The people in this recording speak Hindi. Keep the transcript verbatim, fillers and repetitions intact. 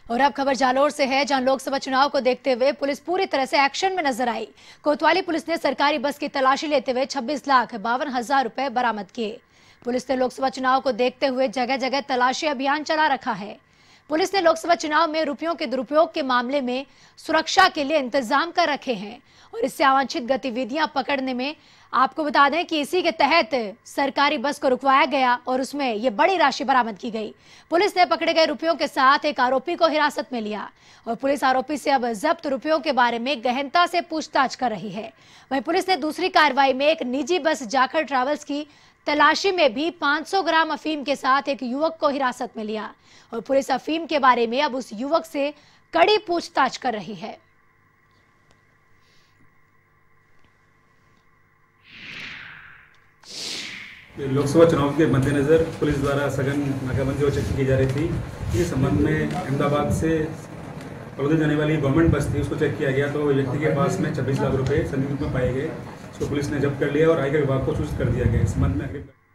और अब खबर जालोर से है, जहां लोकसभा चुनाव को देखते हुए पुलिस पूरी तरह से एक्शन में नजर आई। कोतवाली पुलिस ने सरकारी बस की तलाशी लेते हुए छब्बीस लाख बावन हजार रुपए बरामद किए। पुलिस ने लोकसभा चुनाव को देखते हुए जगह जगह तलाशी अभियान चला रखा है। पुलिस ने लोकसभा चुनाव में रुपयों के दुरुपयोग के मामले में सुरक्षा के लिए इंतजाम कर रखे हैं और इससे अवांछित गतिविधियां पकड़ने में आपको बता दें कि इसी के तहत सरकारी बस को रुकवाया गया और उसमें ये बड़ी राशि बरामद की गई। पुलिस ने पकड़े गए रुपयों के साथ एक आरोपी को हिरासत में लिया और पुलिस आरोपी से अब जब्त रुपयों के बारे में गहनता से पूछताछ कर रही है। वहीं पुलिस ने दूसरी कार्रवाई में एक निजी बस जाखड़ ट्रैवल्स की तलाशी में भी पाँच सौ ग्राम अफीम के साथ एक युवक को हिरासत में लिया और पुलिस अफीम के बारे में अब उस युवक से कड़ी पूछताछ कर रही है। लोकसभा चुनाव के मद्देनजर पुलिस द्वारा सघन नाकाबंदी और चेकिंग की जा रही थी। इस संबंध में अहमदाबाद से बड़ौदा जाने वाली गवर्नमेंट बस थी, उसको चेक किया गया तो व्यक्ति के पास में छब्बीस लाख रुपए संदिग्ध रूप में पाए गए। उसको पुलिस ने जब्त कर लिया और आयकर विभाग को सूचित कर दिया गया। इस संबंध में